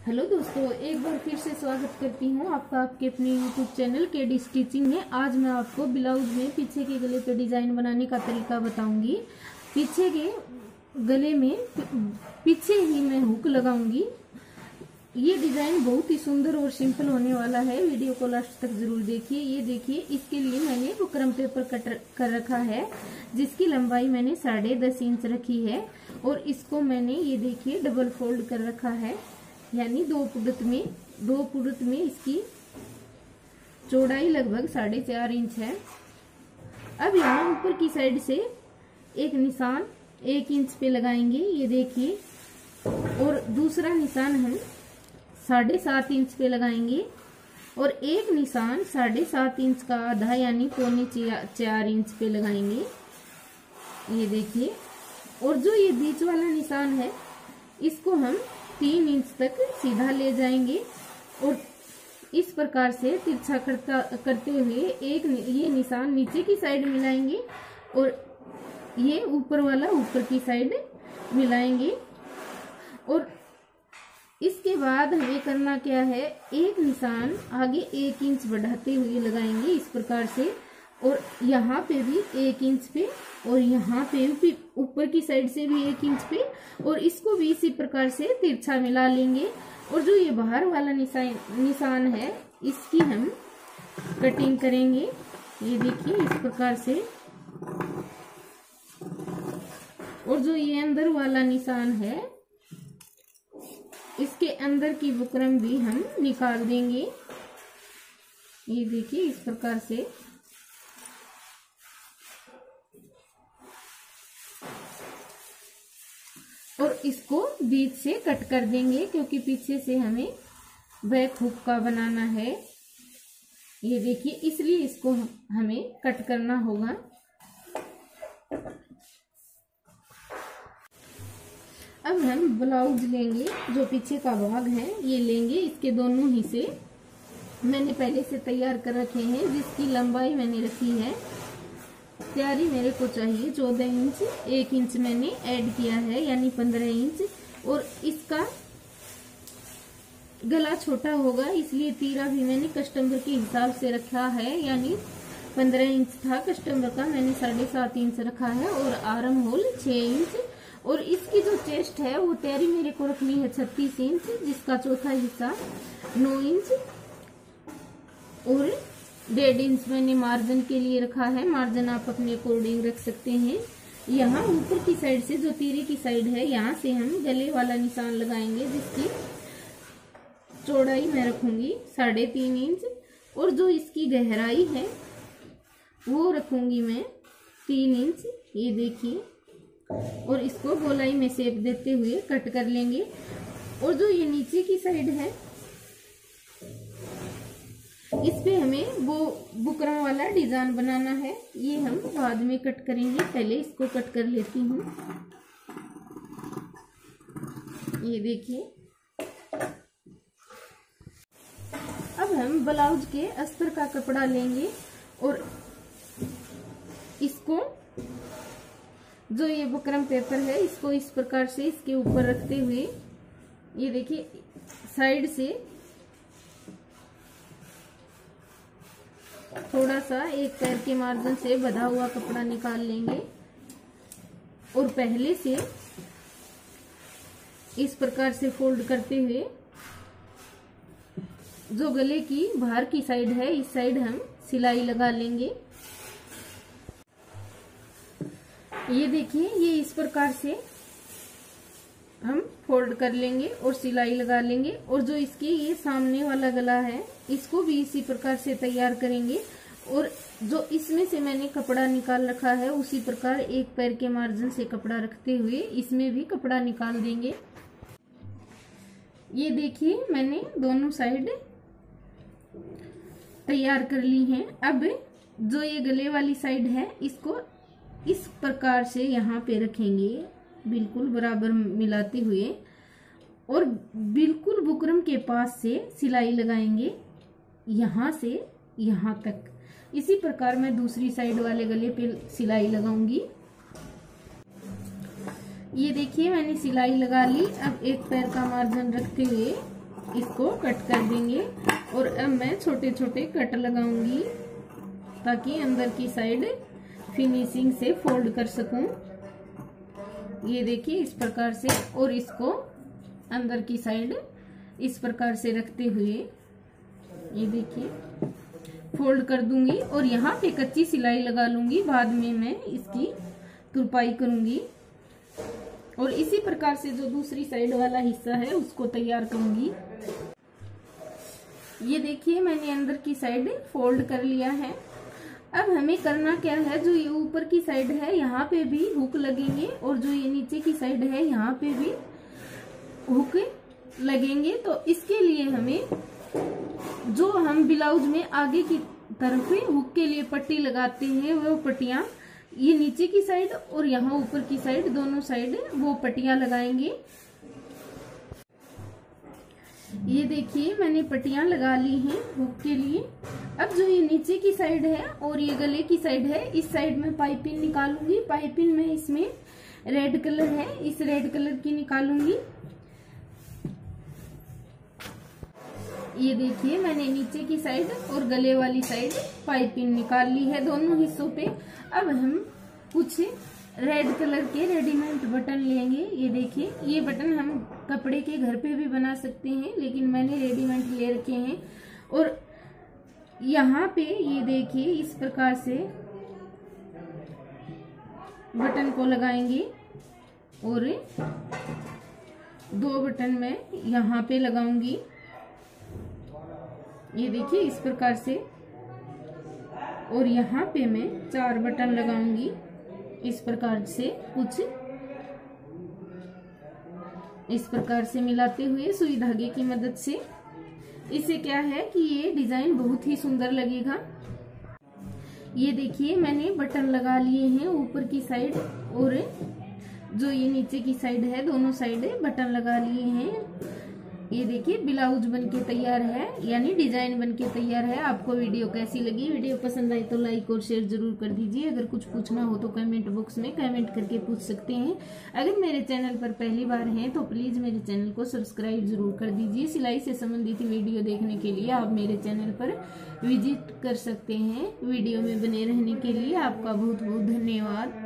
Hello दोस्तों, एक बार फिर से स्वागत करती हूँ आपका आपके अपने यूट्यूब चैनल केडी स्टिचिंग में। आज मैं आपको ब्लाउज में पीछे के गले पे डिजाइन बनाने का तरीका बताऊंगी। पीछे के गले में पीछे ही मैं हुक लगाऊंगी। ये डिजाइन बहुत ही सुंदर और सिंपल होने वाला है। वीडियो को लास्ट तक जरूर देखिए। ये देखिए, इसके लिए मैंने बुकरम पेपर कट कर रखा है, जिसकी लंबाई मैंने 10.5 इंच रखी है। और इसको मैंने ये देखिए डबल फोल्ड कर रखा है, यानी दो पुड़त में इसकी चौड़ाई लगभग 4.5 इंच है। अब यहाँ ऊपर की साइड से एक निशान 1 इंच पे लगाएंगे, ये देखिए। और दूसरा निशान हम 7.5 इंच पे लगाएंगे और एक निशान 7.5 इंच का आधा यानी 3.25 इंच पे लगाएंगे, ये देखिए। और जो ये बीच वाला निशान है, इसको हम 3 इंच तक सीधा ले जाएंगे और इस प्रकार से तिरछा करते हुए ये निशान नीचे की साइड मिलाएंगे और ये ऊपर वाला ऊपर की साइड मिलाएंगे। और इसके बाद हमें करना क्या है, एक निशान आगे 1 इंच बढ़ाते हुए लगाएंगे इस प्रकार से। और यहाँ पे भी 1 इंच पे और यहाँ पे भी ऊपर की साइड से भी 1 इंच पे, और इसको भी इसी प्रकार से तिरछा मिला लेंगे। और जो ये बाहर वाला निशान है, इसकी हम कटिंग करेंगे, ये देखिए इस प्रकार से। और जो ये अंदर वाला निशान है, इसके अंदर की बुकरम भी हम निकाल देंगे, ये देखिए इस प्रकार से। और इसको बीच से कट कर देंगे, क्योंकि पीछे से हमें बैक हुक का बनाना है, ये देखिए, इसलिए इसको हमें कट करना होगा। अब हम ब्लाउज लेंगे, जो पीछे का भाग है ये लेंगे। इसके दोनों हिस्से मैंने पहले से तैयार कर रखे हैं, जिसकी लंबाई मैंने रखी है, तैयारी मेरे को चाहिए 14 इंच। 1 इंच मैंने ऐड किया है, यानी 15 इंच। और इसका गला छोटा होगा, इसलिए तीरा भी मैंने कस्टमर के हिसाब से रखा है, यानी 15 इंच था कस्टमर का, मैंने 7.5 इंच रखा है। और आर्म होल 6 इंच। और इसकी जो चेस्ट है वो तैयारी मेरे को रखनी है 36 इंच, जिसका चौथा हिस्सा 9 इंच। और 1.5 इंच मैंने मार्जिन के लिए रखा है। मार्जिन आप अपने अकॉर्डिंग रख सकते हैं। यहाँ ऊपर की साइड से जो तीरे की साइड है, यहाँ से हम गले वाला निशान लगाएंगे, जिसकी चौड़ाई मैं रखूंगी 3.5 इंच। और जो इसकी गहराई है वो रखूंगी मैं 3 इंच, ये देखिए। और इसको गोलाई में शेप देते हुए कट कर लेंगे। और जो ये नीचे की साइड है, इस पे हमें वो बुकरम वाला डिजाइन बनाना है, ये हम बाद में कट करेंगे। पहले इसको कट कर लेती हूँ, ये देखिए। अब हम ब्लाउज के अस्तर का कपड़ा लेंगे और इसको, जो ये बुकरम पेपर है, इसको इस प्रकार से इसके ऊपर रखते हुए, ये देखिए साइड से थोड़ा सा एक पैर के मार्जिन से बंधा हुआ कपड़ा निकाल लेंगे। और पहले से इस प्रकार से फोल्ड करते हुए जो गले की बाहर की साइड है, इस साइड हम सिलाई लगा लेंगे, ये देखिए। ये इस प्रकार से हम फोल्ड कर लेंगे और सिलाई लगा लेंगे। और जो इसके ये सामने वाला गला है, इसको भी इसी प्रकार से तैयार करेंगे। और जो इसमें से मैंने कपड़ा निकाल रखा है, उसी प्रकार एक पैर के मार्जिन से कपड़ा रखते हुए इसमें भी कपड़ा निकाल देंगे, ये देखिए। मैंने दोनों साइड तैयार कर ली हैं। अब जो ये गले वाली साइड है, इसको इस प्रकार से यहाँ पे रखेंगे, बिल्कुल बराबर मिलाते हुए। और बिल्कुल बुकरम के पास से सिलाई लगाएंगे, यहाँ से यहाँ तक। इसी प्रकार मैं दूसरी साइड वाले गले पे सिलाई लगाऊंगी। ये देखिए मैंने सिलाई लगा ली। अब एक पैर का मार्जिन रखते हुए इसको कट कर देंगे। और अब मैं छोटे छोटे कट लगाऊंगी ताकि अंदर की साइड फिनिशिंग से फोल्ड कर सकूं। ये देखिए इस प्रकार से, और इसको अंदर की साइड इस प्रकार से रखते हुए ये देखिए फोल्ड कर दूंगी। और यहाँ पे कच्ची सिलाई लगा लूंगी, बाद में मैं इसकी तुरपाई करूंगी। और इसी प्रकार से जो दूसरी साइड वाला हिस्सा है उसको तैयार करूंगी। ये देखिए मैंने अंदर की साइड फोल्ड कर लिया है। अब हमें करना क्या है, जो ये ऊपर की साइड है यहाँ पे भी हुक लगेंगे, और जो ये नीचे की साइड है यहाँ पे भी हुक लगेंगे। तो इसके लिए हमें जो हम ब्लाउज में आगे की तरफ हुक के लिए पट्टी लगाते हैं, वो पट्टियां ये नीचे की साइड और यहाँ ऊपर की साइड, दोनों साइड वो पट्टियां लगाएंगे। ये देखिए मैंने पट्टियां लगा ली हैं हुक के लिए। अब जो ये नीचे की साइड है और ये गले की साइड है, इस साइड में पाइपिंग निकालूंगी। पाइपिंग में इसमें रेड कलर है, इस रेड कलर की निकालूंगी। ये देखिए मैंने नीचे की साइड और गले वाली साइड पाइपिंग निकाल ली है दोनों हिस्सों पे। अब हम कुछ रेड कलर के रेडीमेड बटन लेंगे। ये देखिए ये बटन हम कपड़े के घर पे भी बना सकते हैं, लेकिन मैंने रेडीमेड ले रखे हैं। और यहाँ पे ये देखिए इस प्रकार से बटन को लगाएंगे, और 2 बटन मैं यहाँ पे लगाऊंगी। ये देखिए इस प्रकार से, और यहाँ पे मैं 4 बटन लगाऊंगी इस प्रकार से, कुछ इस प्रकार से मिलाते हुए सुई धागे की मदद से। इससे क्या है कि ये डिजाइन बहुत ही सुंदर लगेगा। ये देखिए मैंने बटन लगा लिए हैं ऊपर की साइड, और जो ये नीचे की साइड है दोनों साइड बटन लगा लिए हैं। ये देखिए ब्लाउज बनके तैयार है, यानी डिजाइन बनके तैयार है। आपको वीडियो कैसी लगी? वीडियो पसंद आई तो लाइक और शेयर जरूर कर दीजिए। अगर कुछ पूछना हो तो कमेंट बॉक्स में कमेंट करके पूछ सकते हैं। अगर मेरे चैनल पर पहली बार हैं तो प्लीज मेरे चैनल को सब्सक्राइब जरूर कर दीजिए। सिलाई से संबंधित वीडियो देखने के लिए आप मेरे चैनल पर विजिट कर सकते हैं। वीडियो में बने रहने के लिए आपका बहुत बहुत धन्यवाद।